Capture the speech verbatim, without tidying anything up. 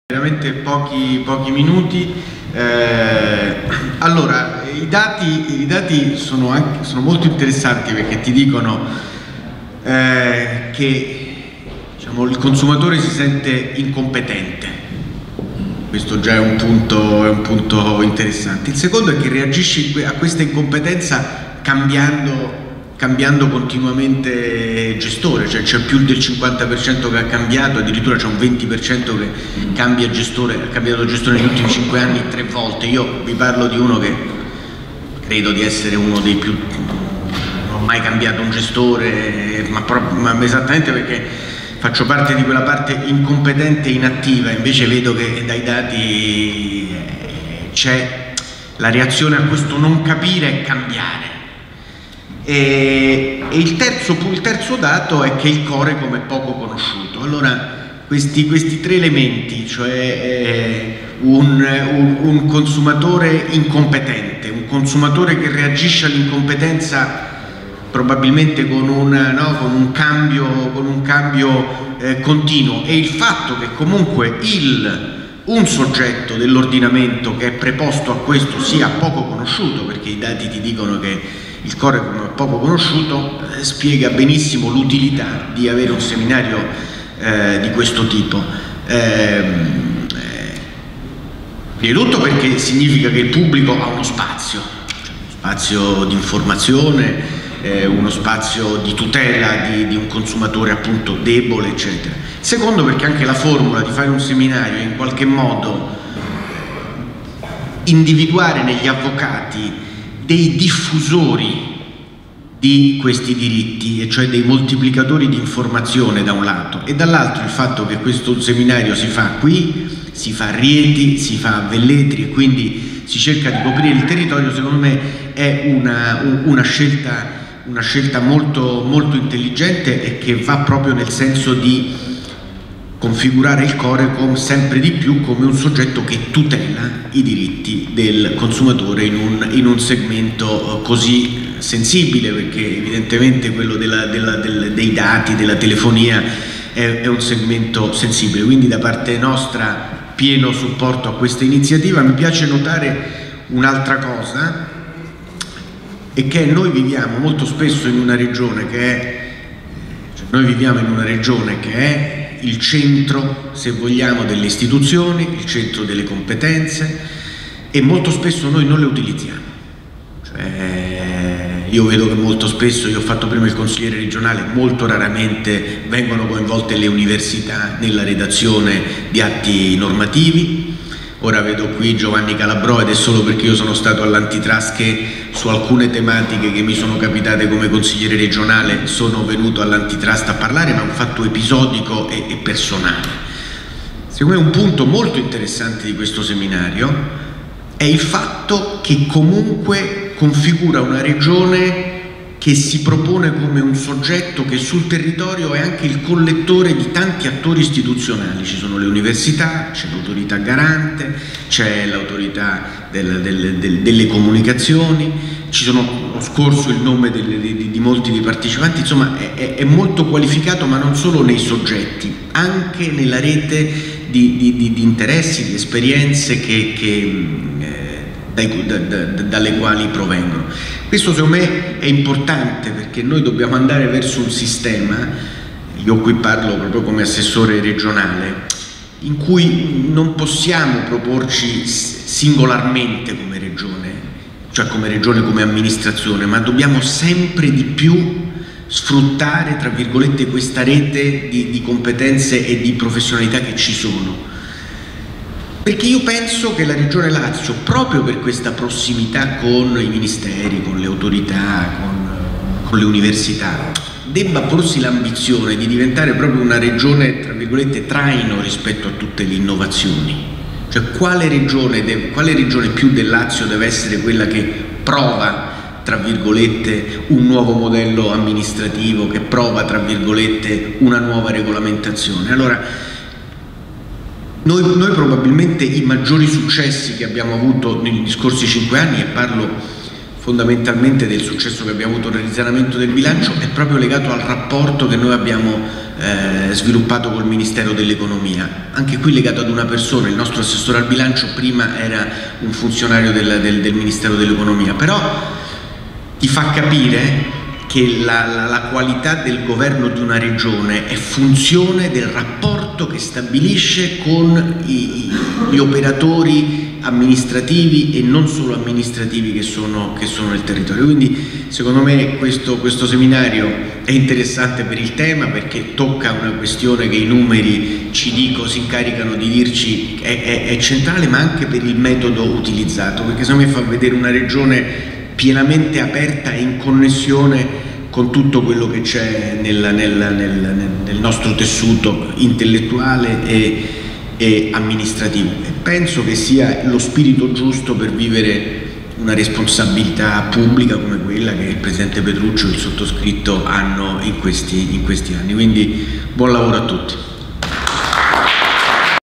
Veramente pochi, pochi minuti. Eh, allora, i dati, i dati sono, anche, sono molto interessanti perché ti dicono eh, che diciamo, il consumatore si sente incompetente. Questo già è un punto, è un punto interessante. Il secondo è che reagisce a questa incompetenza cambiando cambiando continuamente gestore, cioè c'è più del cinquanta per cento che ha cambiato, addirittura c'è un venti per cento che cambia gestore, ha cambiato gestore negli ultimi cinque anni tre volte. Io vi parlo di uno che credo di essere uno dei più, non ho mai cambiato un gestore, ma, proprio, ma esattamente perché faccio parte di quella parte incompetente e inattiva, invece vedo che dai dati c'è la reazione a questo non capire e cambiare. E, e il, terzo, il terzo dato è che il core come poco conosciuto. Allora questi, questi tre elementi, cioè eh, un, un, un consumatore incompetente, un consumatore che reagisce all'incompetenza probabilmente con un, no, con un cambio, con un cambio eh, continuo, e il fatto che comunque il, un soggetto dell'ordinamento che è preposto a questo sia poco conosciuto, perché i dati ti dicono che il core come poco conosciuto, eh, spiega benissimo l'utilità di avere un seminario eh, di questo tipo. Eh, eh, prima di tutto perché significa che il pubblico ha uno spazio, cioè uno spazio di informazione, eh, uno spazio di tutela di, di un consumatore appunto debole, eccetera. Secondo perché anche la formula di fare un seminario è in qualche modo individuare negli avvocati dei diffusori di questi diritti, e cioè dei moltiplicatori di informazione da un lato, e dall'altro il fatto che questo seminario si fa qui, si fa a Rieti, si fa a Velletri e quindi si cerca di coprire il territorio. Secondo me è una, una scelta, una scelta molto, molto intelligente e che va proprio nel senso di configurare il core come, sempre di più come un soggetto che tutela i diritti del consumatore in un, in un segmento così sensibile, perché evidentemente quello della, della, del, dei dati, della telefonia è, è un segmento sensibile. Quindi da parte nostra pieno supporto a questa iniziativa. Mi piace notare un'altra cosa, e che noi viviamo molto spesso in una regione che è, cioè noi viviamo in una regione che è il centro, se vogliamo, delle istituzioni, il centro delle competenze, e molto spesso noi non le utilizziamo. Cioè, io vedo che molto spesso, io ho fatto prima il consigliere regionale, molto raramente vengono coinvolte le università nella redazione di atti normativi. Ora vedo qui Giovanni Calabrò, ed è solo perché io sono stato all'antitrust che su alcune tematiche che mi sono capitate come consigliere regionale sono venuto all'antitrust a parlare, ma è un fatto episodico e, e personale. Secondo me un punto molto interessante di questo seminario è il fatto che comunque configura una regione che si propone come un soggetto che sul territorio è anche il collettore di tanti attori istituzionali. Ci sono le università, c'è l'autorità garante, c'è l'autorità del, del, del, delle comunicazioni, ci sono, ho scorso il nome delle, di, di molti dei partecipanti, insomma è, è molto qualificato, ma non solo nei soggetti, anche nella rete di, di, di, di interessi, di esperienze che, che eh, dai, da, da, dalle quali provengono. Questo secondo me è importante, perché noi dobbiamo andare verso un sistema, io qui parlo proprio come assessore regionale, in cui non possiamo proporci singolarmente come regione, cioè come regione, come amministrazione, ma dobbiamo sempre di più sfruttare, tra virgolette, questa rete di, di competenze e di professionalità che ci sono. Perché io penso che la Regione Lazio, proprio per questa prossimità con i ministeri, con le autorità, con, con le università, debba porsi l'ambizione di diventare proprio una regione, tra virgolette, traino rispetto a tutte le innovazioni. Cioè quale regione, deve, quale regione più del Lazio deve essere quella che prova, tra virgolette, un nuovo modello amministrativo, che prova, tra virgolette, una nuova regolamentazione? Allora, Noi, noi probabilmente i maggiori successi che abbiamo avuto negli scorsi cinque anni, e parlo fondamentalmente del successo che abbiamo avuto nel risanamento del bilancio, è proprio legato al rapporto che noi abbiamo eh, sviluppato col Ministero dell'Economia, anche qui legato ad una persona. Il nostro assessore al bilancio prima era un funzionario del, del, del Ministero dell'Economia, però ti fa capire che la, la, la qualità del governo di una regione è funzione del rapporto che stabilisce con i, i, gli operatori amministrativi e non solo amministrativi che sono, che sono nel territorio. Quindi secondo me questo, questo seminario è interessante per il tema, perché tocca una questione che i numeri ci dicono, si incaricano di dirci è, è, è centrale, ma anche per il metodo utilizzato, perché secondo me fa vedere una regione pienamente aperta e in connessione con tutto quello che c'è nel, nel, nel, nel nostro tessuto intellettuale e, e amministrativo. E penso che sia lo spirito giusto per vivere una responsabilità pubblica come quella che il Presidente Petruccio e il sottoscritto hanno in questi, in questi anni. Quindi buon lavoro a tutti.